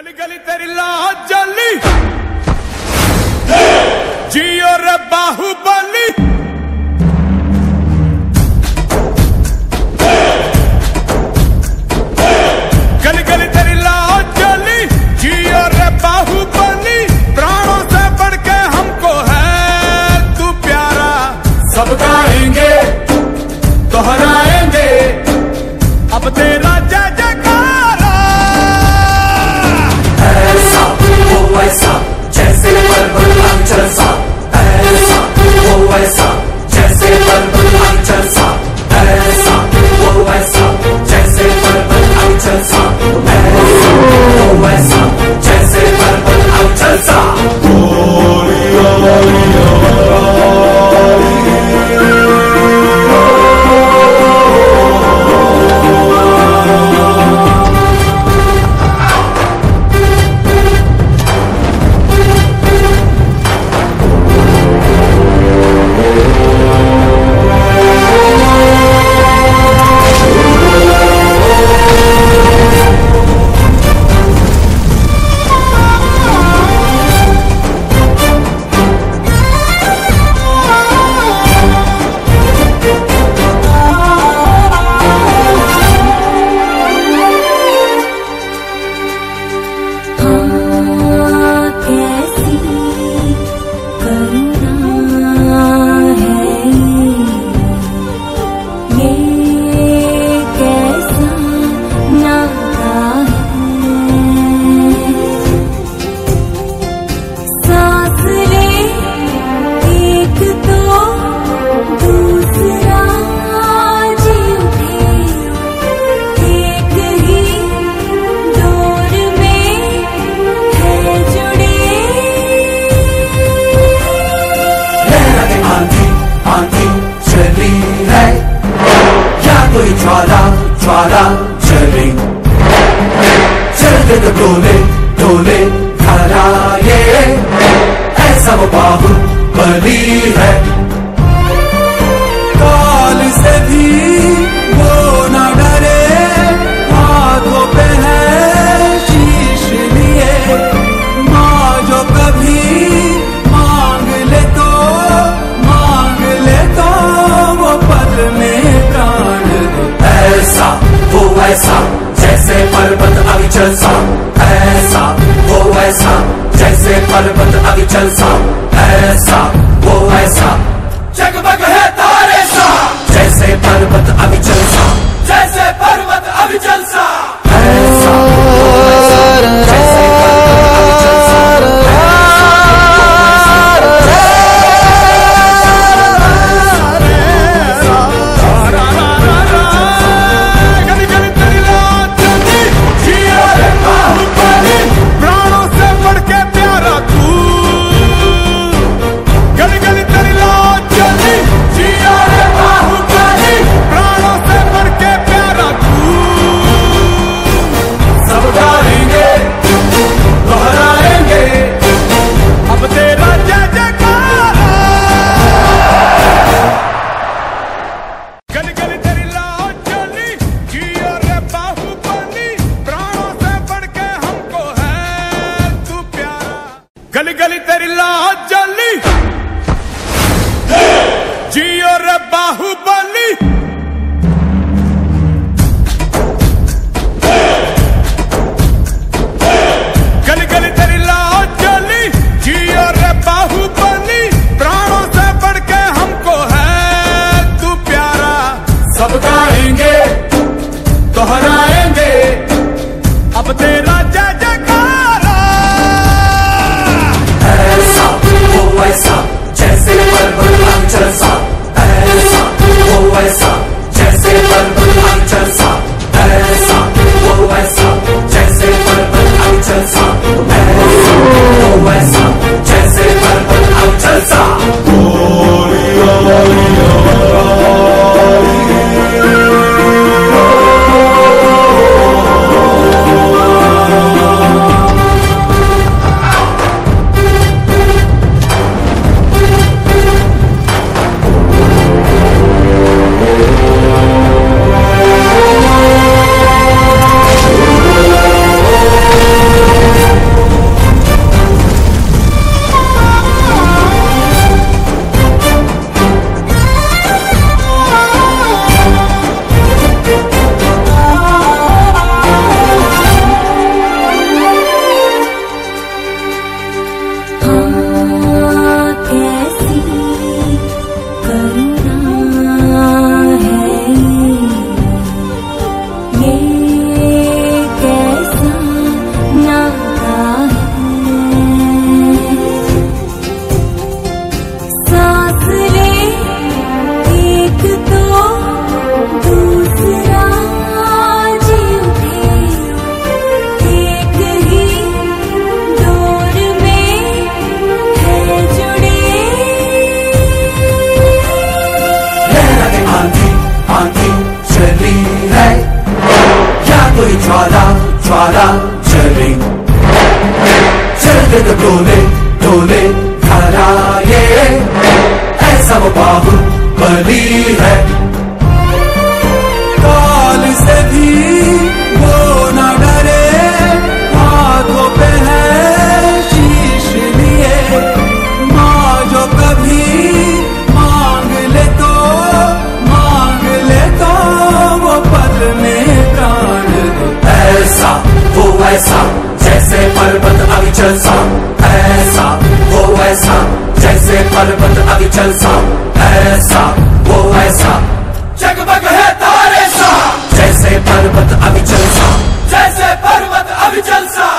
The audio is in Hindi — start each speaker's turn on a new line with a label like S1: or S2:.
S1: गली गली तेरी लाज जली जियो रे बाहुबली। गली गली तेरी लाज जली जियो रे बाहुबली। प्राणों से बढ़ के हमको है तू प्यारा। सब गाएंगे दोहराएंगे अब तेरा जय जयकारा।
S2: ऐसा वो वैसा जैसे पर्वत अंचल सा। ऐसा वो वैसा जैसे पर्वत अंचल सा। ऐसा वो वैसा जैसे पर्वत अंचल सा। ऐसा वो वैसा जैसे पर्वत अंचल सा। ज्वाला चले चलते तो डोले डोले खरा ये ऐसा वो बाहुबली है। काल से भी वो न डरे हाथों पे है शीश लिए। माँ जो कभी मांग ले तो वो पल में प्राण दे। ऐसा वो वैसा जैसे पर्वत अविचल सा। ऐसा वो वैसा जैसे पर्वत अविचल सा। ऐसा वो वैसा जगमग है तारे सा। जैसे पर्वत अविचल सा। जैसे पर्वत अविचल सा। ऐसा वो वैसा जैसे पर्वत अविचल सा।
S1: गली गली तेरी लाज जली जियो रे बाहुबली। गली गली तेरी लाज जली जियो रे बाहुबली। प्राणों से बढ़ के हमको है तू प्यारा। सब गाएंगे दोहराएंगे अब तेरा जय जयकारा।
S2: ऐसा जैसे पर्वत अंचल सा। ऐसा वो वैसा जैसे पर्वत अंचल सा। ऐसा वो वैसा जैसे पर्वत अंचल सा। ऐसा वो वैसा जैसे पर्वत अंचल सा। चले तो डोले डोले धरा ये, ऐसा वो बाहुबली है। काल से भी वो न डरे, हाथों पे है शीश लिए, माँ जो कभी मांग ले तो वो पल में प्राण दे। ऐसा वो ऐसा जैसे पर्वत अविचल सा, ऐसा वो ऐसा जैसे पर्वत अविचल सा, ऐसा वो ऐसा जगमग है तारे सा, जैसे पर्वत अविचल सा, जैसे पर्वत अविचल सा।